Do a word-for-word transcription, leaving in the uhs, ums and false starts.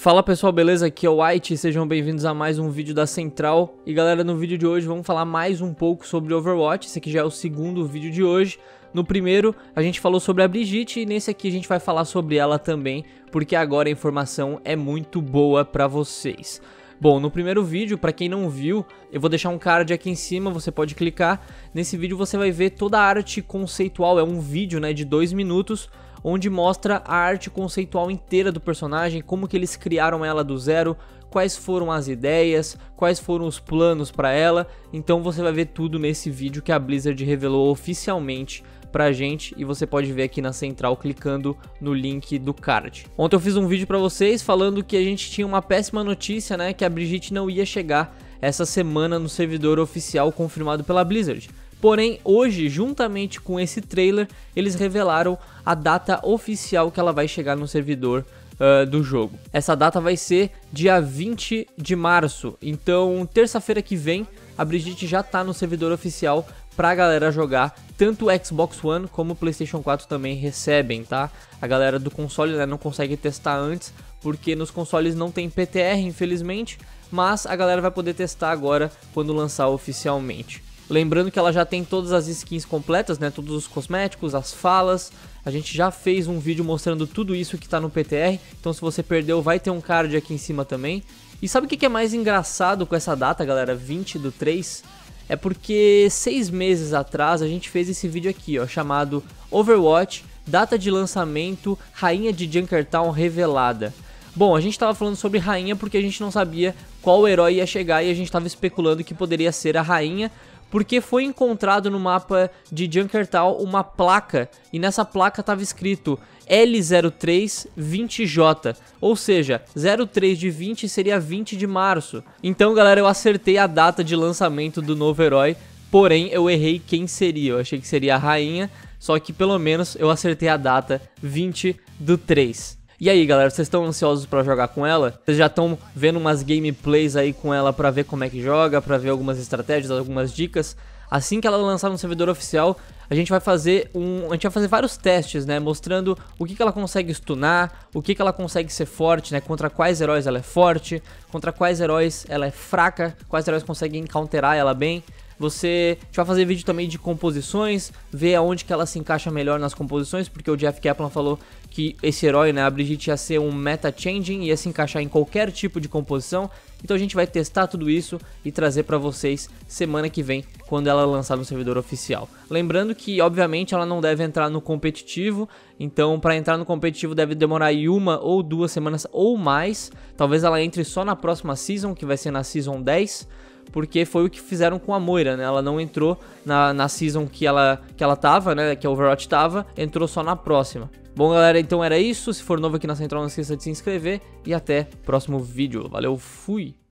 Fala pessoal, beleza? Aqui é o White, sejam bem-vindos a mais um vídeo da Central. E galera, no vídeo de hoje vamos falar mais um pouco sobre Overwatch. Esse aqui já é o segundo vídeo de hoje. No primeiro a gente falou sobre a Brigitte e nesse aqui a gente vai falar sobre ela também, porque agora a informação é muito boa pra vocês. Bom, no primeiro vídeo, pra quem não viu, eu vou deixar um card aqui em cima, você pode clicar. Nesse vídeo você vai ver toda a arte conceitual, é um vídeo, né, de dois minutos, onde mostra a arte conceitual inteira do personagem, como que eles criaram ela do zero, quais foram as ideias, quais foram os planos pra ela. Então você vai ver tudo nesse vídeo que a Blizzard revelou oficialmente pra gente e você pode ver aqui na Central clicando no link do card. Ontem eu fiz um vídeo pra vocês falando que a gente tinha uma péssima notícia, né, que a Brigitte não ia chegar essa semana no servidor oficial confirmado pela Blizzard. Porém, hoje, juntamente com esse trailer, eles revelaram a data oficial que ela vai chegar no servidor uh, do jogo. Essa data vai ser dia vinte de março, então terça-feira que vem a Brigitte já tá no servidor oficial pra galera jogar. Tanto o Xbox One como o PlayStation quatro também recebem, tá? A galera do console, né, não consegue testar antes, porque nos consoles não tem P T R, infelizmente, mas a galera vai poder testar agora quando lançar oficialmente. Lembrando que ela já tem todas as skins completas, né, todos os cosméticos, as falas. A gente já fez um vídeo mostrando tudo isso que tá no P T R, então se você perdeu vai ter um card aqui em cima também. E sabe o que é mais engraçado com essa data, galera, vinte do três? É porque seis meses atrás a gente fez esse vídeo aqui, ó, chamado Overwatch, data de lançamento, Rainha de Junkertown revelada. Bom, a gente tava falando sobre Rainha porque a gente não sabia qual herói ia chegar e a gente tava especulando que poderia ser a Rainha, porque foi encontrado no mapa de Junkertown uma placa, e nessa placa estava escrito L zero três vinte J, ou seja, zero três de vinte seria vinte de março. Então galera, eu acertei a data de lançamento do novo herói, porém eu errei quem seria, eu achei que seria a Rainha, só que pelo menos eu acertei a data vinte do três. E aí galera, vocês estão ansiosos pra jogar com ela? Vocês já estão vendo umas gameplays aí com ela pra ver como é que joga, pra ver algumas estratégias, algumas dicas? Assim que ela lançar no servidor oficial, a gente vai fazer um, a gente vai fazer vários testes, né, mostrando o que que ela consegue stunar, o que que ela consegue ser forte, né, contra quais heróis ela é forte, contra quais heróis ela é fraca, quais heróis conseguem counterar ela bem. Você, a gente vai fazer vídeo também de composições, ver aonde que ela se encaixa melhor nas composições, porque o Jeff Kaplan falou que esse herói, né, a Brigitte, ia ser um meta-changing, ia se encaixar em qualquer tipo de composição. Então a gente vai testar tudo isso e trazer pra vocês semana que vem, quando ela lançar no servidor oficial. Lembrando que, obviamente, ela não deve entrar no competitivo, então pra entrar no competitivo deve demorar aí uma ou duas semanas ou mais. Talvez ela entre só na próxima season, que vai ser na season dez. Porque foi o que fizeram com a Moira, né? Ela não entrou na, na season que ela, que ela tava, né? Que a Overwatch tava, entrou só na próxima. Bom, galera, então era isso. Se for novo aqui na Central, não esqueça de se inscrever. E até o próximo vídeo. Valeu, fui!